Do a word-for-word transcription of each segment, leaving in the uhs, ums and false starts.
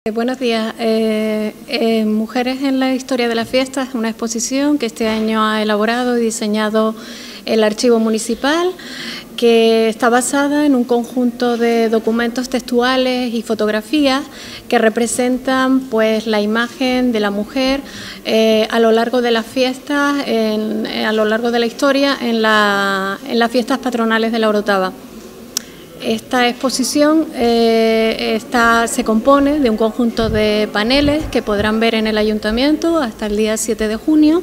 Buenos días. Eh, eh, Mujeres en la historia de la fiesta es una exposición que este año ha elaborado y diseñado el Archivo Municipal, que está basada en un conjunto de documentos textuales y fotografías que representan pues la imagen de la mujer eh, a lo largo de las fiestas, en, a lo largo de la historia, en, la, en las fiestas patronales de la Orotava. Esta exposición eh, está, se compone de un conjunto de paneles que podrán ver en el Ayuntamiento hasta el día siete de junio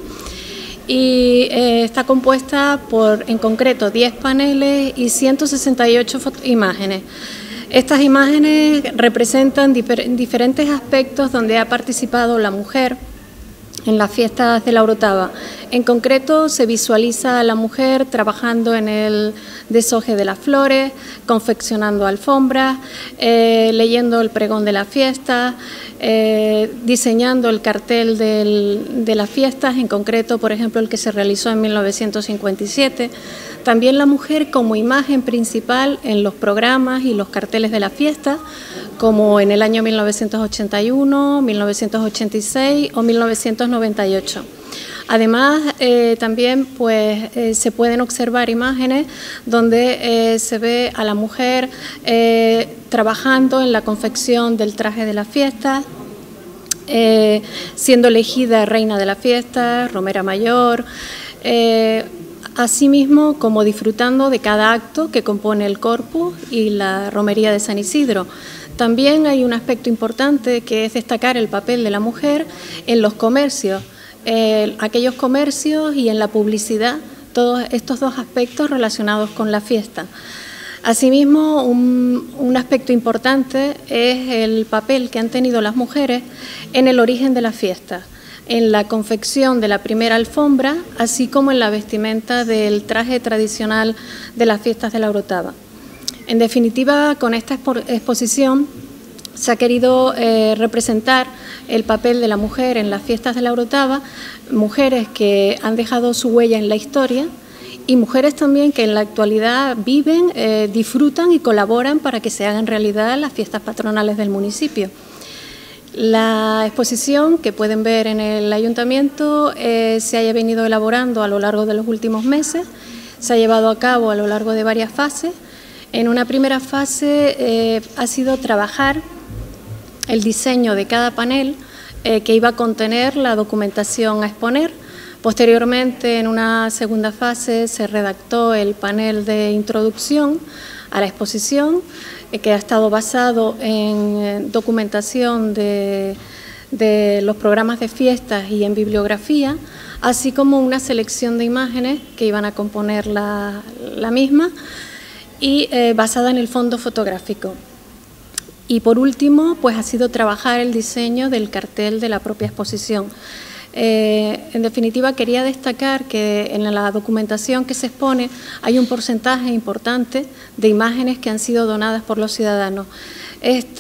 y eh, está compuesta por, en concreto, diez paneles y ciento sesenta y ocho imágenes. Estas imágenes representan difer diferentes aspectos donde ha participado la mujer en las fiestas de la Orotava. En concreto, se visualiza a la mujer trabajando en el deshoje de las flores, confeccionando alfombras, eh, leyendo el pregón de la fiesta, eh, diseñando el cartel del, de las fiestas, en concreto, por ejemplo, el que se realizó en mil novecientos cincuenta y siete. También la mujer como imagen principal en los programas y los carteles de la fiesta, como en el año mil novecientos ochenta y uno, mil novecientos ochenta y seis o mil novecientos noventa y ocho. Además, eh, también pues, eh, se pueden observar imágenes donde eh, se ve a la mujer eh, trabajando en la confección del traje de la fiesta, eh, siendo elegida reina de la fiesta, romera mayor, eh, asimismo como disfrutando de cada acto que compone el corpus y la romería de San Isidro. También hay un aspecto importante que es destacar el papel de la mujer en los comercios, eh, aquellos comercios y en la publicidad, todos estos dos aspectos relacionados con la fiesta. Asimismo, un, un aspecto importante es el papel que han tenido las mujeres en el origen de la fiesta, en la confección de la primera alfombra, así como en la vestimenta del traje tradicional de las fiestas de la Orotava. En definitiva, con esta exposición se ha querido eh, representar el papel de la mujer en las fiestas de la Orotava, mujeres que han dejado su huella en la historia y mujeres también que en la actualidad viven, eh, disfrutan y colaboran para que se hagan realidad las fiestas patronales del municipio. La exposición que pueden ver en el Ayuntamiento eh, se haya venido elaborando a lo largo de los últimos meses, se ha llevado a cabo a lo largo de varias fases. En una primera fase eh, ha sido trabajar el diseño de cada panel eh, que iba a contener la documentación a exponer. Posteriormente, en una segunda fase, se redactó el panel de introducción a la exposición, eh, que ha estado basado en eh, documentación de, de los programas de fiestas y en bibliografía, así como una selección de imágenes que iban a componer la, la misma, y eh, basada en el fondo fotográfico. Y por último, pues ha sido trabajar el diseño del cartel de la propia exposición. Eh, en definitiva, quería destacar que en la documentación que se expone hay un porcentaje importante de imágenes que han sido donadas por los ciudadanos. Este,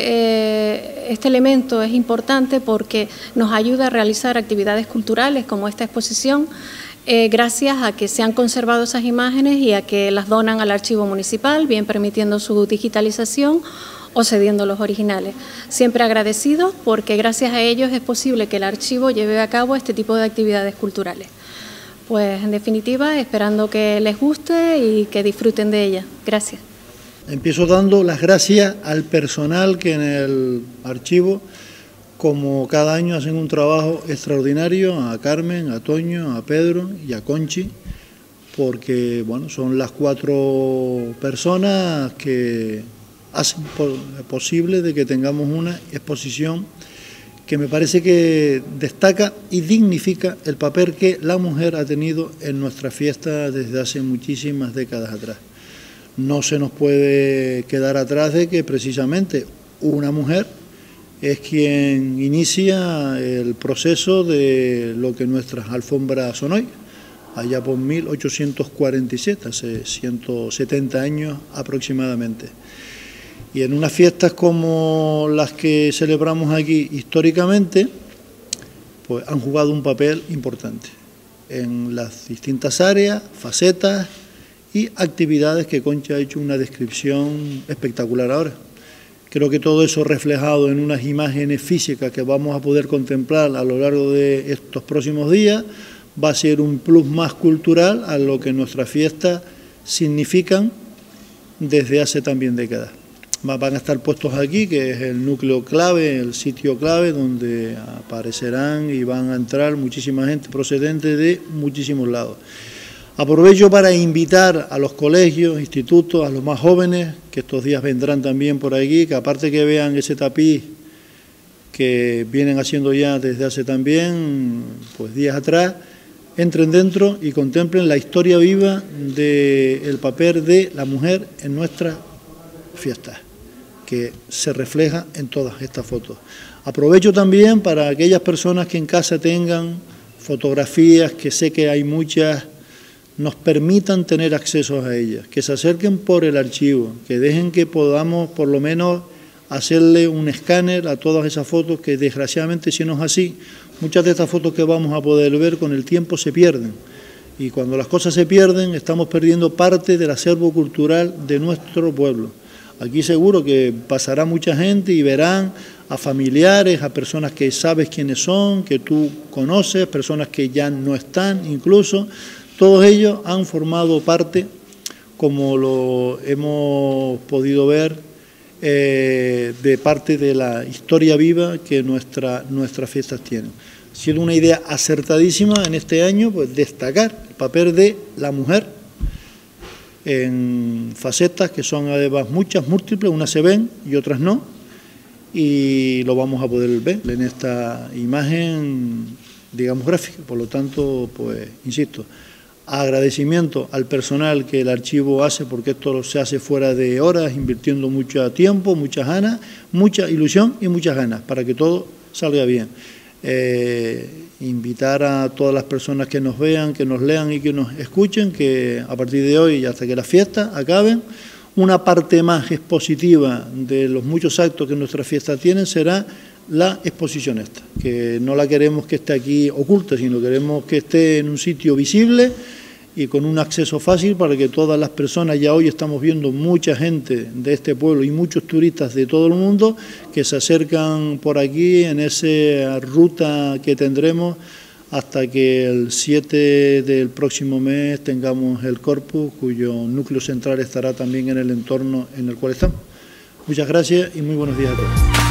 eh, este elemento es importante porque nos ayuda a realizar actividades culturales como esta exposición, Eh, gracias a que se han conservado esas imágenes y a que las donan al archivo municipal, bien permitiendo su digitalización o cediendo los originales. Siempre agradecidos porque gracias a ellos es posible que el archivo lleve a cabo este tipo de actividades culturales. Pues en definitiva, esperando que les guste y que disfruten de ella. Gracias. Empiezo dando las gracias al personal que en el archivo, como cada año, hacen un trabajo extraordinario, a Carmen, a Toño, a Pedro y a Conchi, porque bueno, son las cuatro personas que hacen posible de que tengamos una exposición que me parece que destaca y dignifica el papel que la mujer ha tenido en nuestra fiesta desde hace muchísimas décadas atrás. No se nos puede quedar atrás de que precisamente una mujer es quien inicia el proceso de lo que nuestras alfombras son hoy, allá por mil ochocientos cuarenta y siete, hace ciento setenta años aproximadamente. Y en unas fiestas como las que celebramos aquí históricamente, pues han jugado un papel importante en las distintas áreas, facetas y actividades que Concha ha hecho una descripción espectacular ahora. Creo que todo eso reflejado en unas imágenes físicas que vamos a poder contemplar a lo largo de estos próximos días va a ser un plus más cultural a lo que nuestras fiestas significan desde hace también décadas. Van a estar puestos aquí, que es el núcleo clave, el sitio clave, donde aparecerán y van a entrar muchísima gente procedente de muchísimos lados. Aprovecho para invitar a los colegios, institutos, a los más jóvenes, que estos días vendrán también por aquí, que aparte que vean ese tapiz que vienen haciendo ya desde hace también, pues días atrás, entren dentro y contemplen la historia viva del papel de la mujer en nuestras fiestas, que se refleja en todas estas fotos. Aprovecho también para aquellas personas que en casa tengan fotografías, que sé que hay muchas, nos permitan tener acceso a ellas, que se acerquen por el archivo, que dejen que podamos por lo menos hacerle un escáner a todas esas fotos que desgraciadamente, si no es así, muchas de estas fotos que vamos a poder ver con el tiempo se pierden. Y cuando las cosas se pierden, estamos perdiendo parte del acervo cultural de nuestro pueblo. Aquí seguro que pasará mucha gente y verán a familiares, a personas que sabes quiénes son, que tú conoces, personas que ya no están incluso. Todos ellos han formado parte, como lo hemos podido ver, eh, de parte de la historia viva que nuestra, nuestras fiestas tienen. Ha sido una idea acertadísima en este año, pues destacar el papel de la mujer en facetas que son además muchas, múltiples, unas se ven y otras no, y lo vamos a poder ver en esta imagen, digamos, gráfica. Por lo tanto, pues, insisto, agradecimiento al personal que el archivo hace, porque esto se hace fuera de horas, invirtiendo mucho tiempo, muchas ganas, mucha ilusión y muchas ganas para que todo salga bien. Eh, invitar a todas las personas que nos vean, que nos lean y que nos escuchen, que a partir de hoy y hasta que las fiestas acaben, una parte más expositiva de los muchos actos que nuestras fiestas tienen será la exposición esta, que no la queremos que esté aquí oculta, sino queremos que esté en un sitio visible y con un acceso fácil para que todas las personas, ya hoy estamos viendo mucha gente de este pueblo y muchos turistas de todo el mundo que se acercan por aquí en esa ruta que tendremos hasta que el siete del próximo mes tengamos el Corpus, cuyo núcleo central estará también en el entorno en el cual estamos. Muchas gracias y muy buenos días a todos.